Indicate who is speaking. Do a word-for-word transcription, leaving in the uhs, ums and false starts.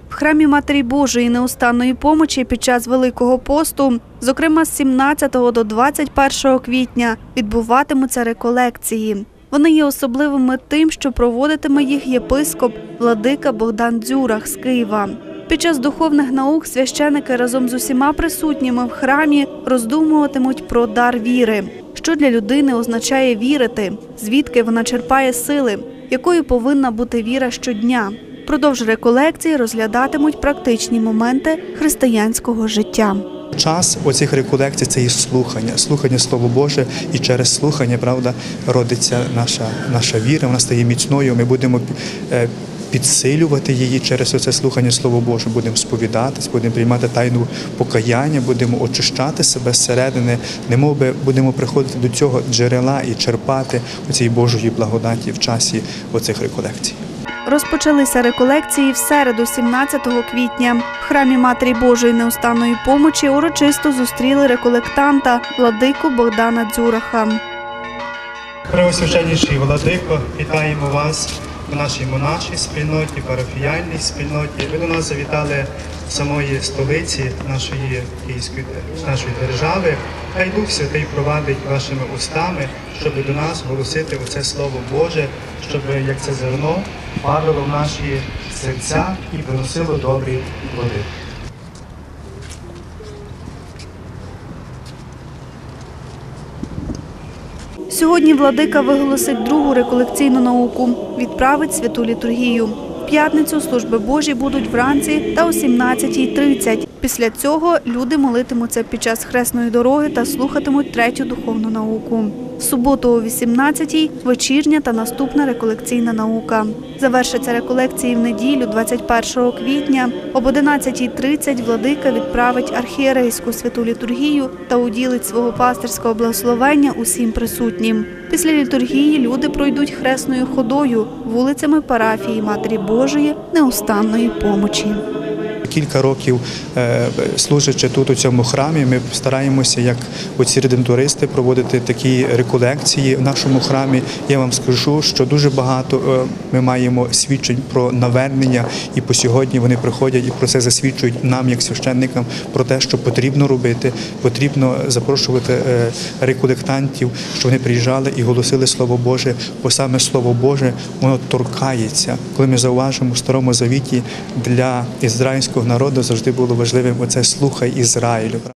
Speaker 1: В храмі Матері Божої неустанної помочі під час Великого посту, зокрема з сімнадцятого до двадцять першого квітня, відбуватимуться реколекції. Вони є особливими тим, що проводитиме їх єпископ владика Богдан Дзюрах з Києва. Під час духовних наук священики разом з усіма присутніми в храмі роздумуватимуть про дар віри. Що для людини означає вірити, звідки вона черпає сили, якою повинна бути віра щодня. Впродовж реколекції розглядатимуть практичні моменти християнського життя.
Speaker 2: Час оцих реколекцій – це і слухання, слухання Слова Боже, і через слухання, правда, родиться наша, наша віра, вона стає міцною, ми будемо підсилювати її через оце слухання Слова Боже, будемо сповідатись, будемо приймати тайну покаяння, будемо очищати себе зсередини, немов би будемо приходити до цього джерела і черпати оцієї Божої благодаті в часі оцих реколекцій.
Speaker 1: Розпочалися реколекції в середу, сімнадцятого квітня. В храмі Матері Божої неустанної помочі урочисто зустріли реколектанта владику Богдана Дзюраха.
Speaker 3: Преосвященніший владико, вітаємо вас в нашій монашій спільноті, парафіяльній спільноті. Ви до нас завітали з самої столиці нашої Київської нашої держави. Хай Дух Святий провадить вашими устами, щоб до нас голосити оце Слово Боже, щоб, як це зерно, падало в наші серця і приносило добрі плоди.
Speaker 1: Сьогодні владика виголосить другу реколекційну науку – відправить святу літургію. В п'ятницю служби Божі будуть вранці та о сімнадцятій тридцять. Після цього люди молитимуться під час хресної дороги та слухатимуть третю духовну науку. В суботу о вісімнадцятій – вечірня та наступна реколекційна наука. Завершаться реколекції в неділю, двадцять першого квітня. Об одинадцятій тридцять владика відправить архієрейську святу літургію та уділить свого пастирського благословення усім присутнім. Після літургії люди пройдуть хресною ходою вулицями парафії Матері Божої неустанної помочі.
Speaker 2: Кілька років служачи тут у цьому храмі, ми стараємося, як оці редемтористи, проводити такі реколекції в нашому храмі. Я вам скажу, що дуже багато ми маємо свідчень про навернення, і по сьогодні вони приходять і про це засвідчують нам, як священникам, про те, що потрібно робити, потрібно запрошувати реколектантів, щоб вони приїжджали і голосили Слово Боже, бо саме Слово Боже, воно торкається. Коли ми зауважимо в Старому Завіті, для ізраїльського народу завжди було важливим оце «слухай Ізраїлю».